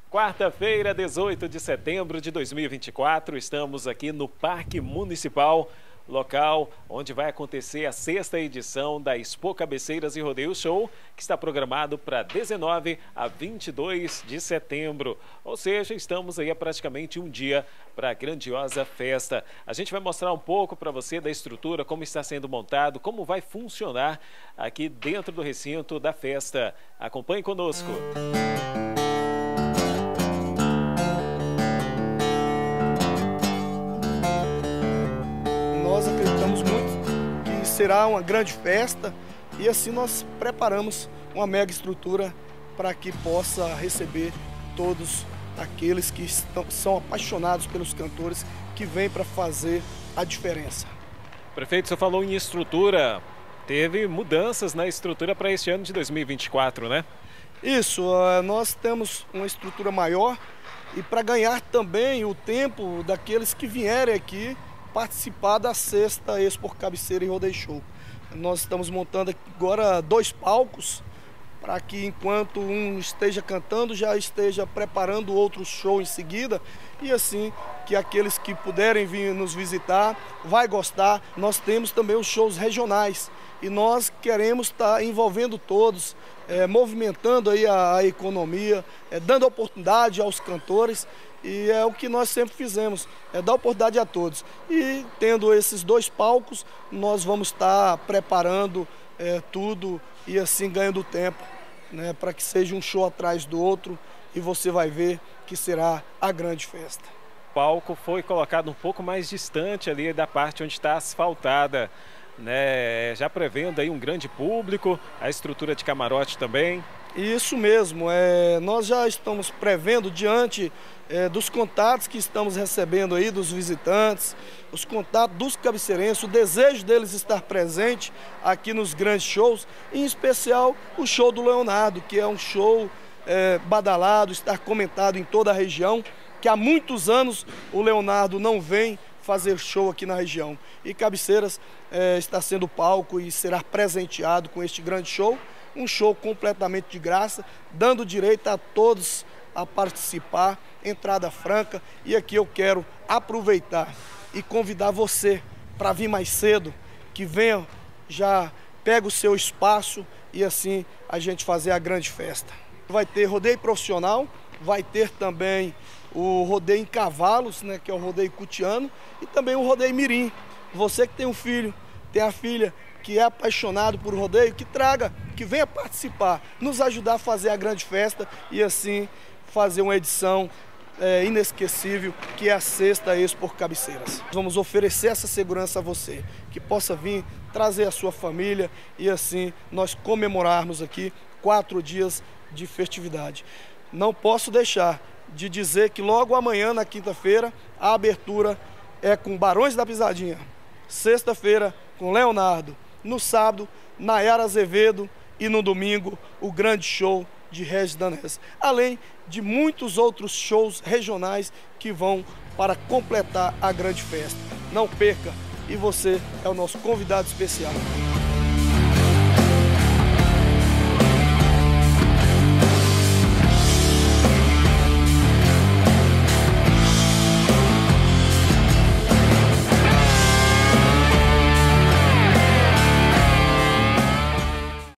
Quarta-feira, 18 de setembro de 2024, estamos aqui no Parque Municipal, local onde vai acontecer a 6ª edição da Expo Cabeceiras e Rodeio Show, que está programado para 19 a 22 de setembro. Ou seja, estamos aí há praticamente um dia para a grandiosa festa. A gente vai mostrar um pouco para você da estrutura, como está sendo montado, como vai funcionar aqui dentro do recinto da festa. Acompanhe conosco. Nós acreditamos muito que será uma grande festa e assim nós preparamos uma mega estrutura para que possa receber todos aqueles que são apaixonados pelos cantores que vêm para fazer a diferença. Prefeito, você falou em estrutura, teve mudanças na estrutura para este ano de 2024, né? Isso, nós temos uma estrutura maior e para ganhar também o tempo daqueles que vierem aqui participar da 6ª Expo Cabeceira e Rodeio Show. Nós estamos montando agora 2 palcos para que enquanto um esteja cantando já esteja preparando outro show em seguida e assim que aqueles que puderem vir nos visitar vai gostar. Nós temos também os shows regionais e nós queremos estar envolvendo todos, movimentando aí a economia, dando oportunidade aos cantores. E é o que nós sempre fizemos, dar oportunidade a todos. E tendo esses 2 palcos, nós vamos estar preparando tudo e assim ganhando tempo, né, para que seja um show atrás do outro e você vai ver que será a grande festa. O palco foi colocado um pouco mais distante ali da parte onde está asfaltada, né, já prevendo aí um grande público, a estrutura de camarote também. Isso mesmo, nós já estamos prevendo diante dos contatos que estamos recebendo aí dos visitantes, os contatos dos cabeceirenses, o desejo deles estar presente aqui nos grandes shows, em especial o show do Leonardo, que é um show badalado, está comentado em toda a região, que há muitos anos o Leonardo não vem fazer show aqui na região. E Cabeceiras está sendo palco e será presenteado com este grande show, um show completamente de graça, dando direito a todos a participar, entrada franca. E aqui eu quero aproveitar e convidar você para vir mais cedo, que venha, já pega o seu espaço e assim a gente fazer a grande festa. Vai ter rodeio profissional, vai ter também o rodeio em cavalos, né, que é o rodeio cutiano, e também o rodeio mirim. Você que tem um filho, tem a filha que é apaixonado por rodeio, que traga, que venha participar, nos ajudar a fazer a grande festa e assim fazer uma edição inesquecível, que é a 6ª Expo Cabeceiras. Vamos oferecer essa segurança a você, que possa vir trazer a sua família e assim nós comemorarmos aqui 4 dias de festividade. Não posso deixar de dizer que logo amanhã, na quinta-feira, a abertura é com Barões da Pisadinha. Sexta-feira, com Leonardo. No sábado, Nayara Azevedo. E no domingo, o grande show de Regis Danés. Além de muitos outros shows regionais que vão para completar a grande festa. Não perca, e você é o nosso convidado especial.